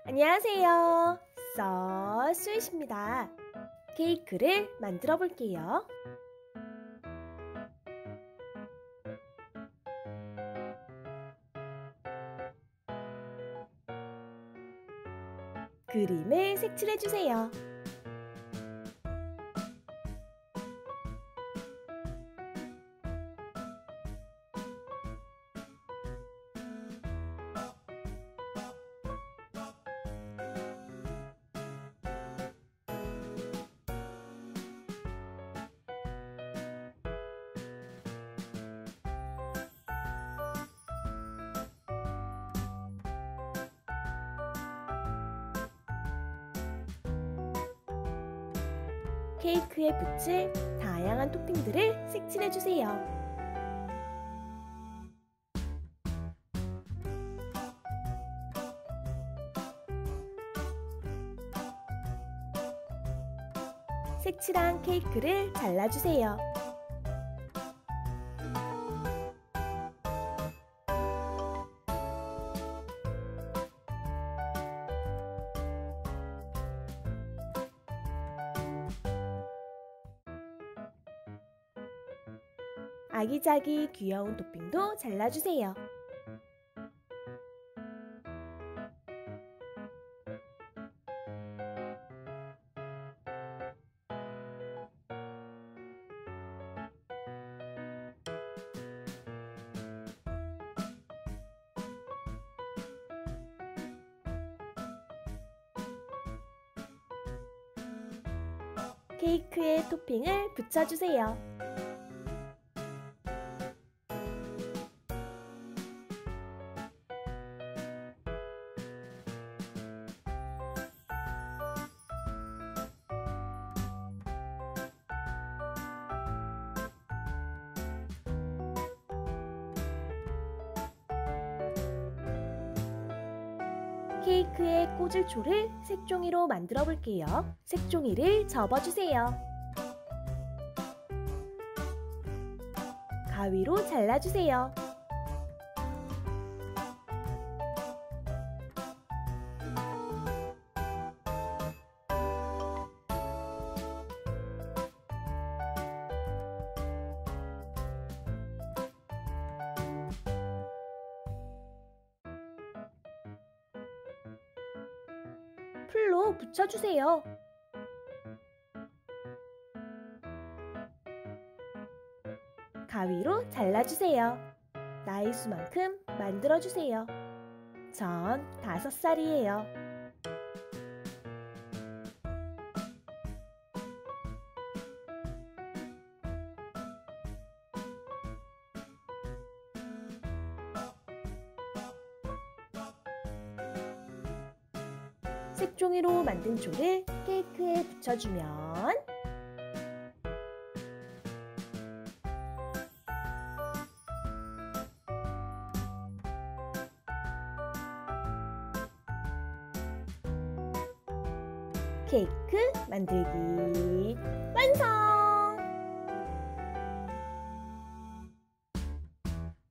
안녕하세요. 스윗입니다. 케이크를 만들어 볼게요. 그림을 색칠해 주세요. 케이크에 붙일 다양한 토핑들을 색칠해 주세요. 색칠한 케이크를 잘라주세요. 아기자기 귀여운 토핑도 잘라주세요. 케이크에 토핑을 붙여주세요. 케이크에 꽂을 초를 색종이로 만들어 볼게요. 색종이를 접어주세요. 가위로 잘라주세요. 풀로 붙여주세요. 가위로 잘라주세요. 나이 수만큼 만들어주세요. 전 5살이에요. 색종이로 만든 초를 케이크에 붙여주면 케이크 만들기 완성!